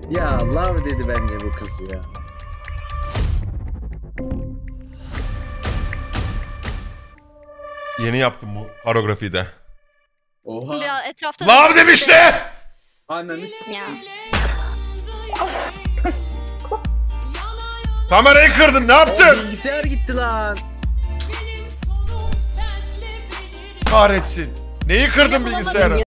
Ya love dedi bence bu kız ya. Yeni yaptım bu koreografiyi de. Oha. Biraz etrafta... Love demişti! Ananı Ya. Kamerayı kırdın, ne yaptın? bilgisayar gitti lan. Kahretsin. Neyi kırdın bilgisayarı?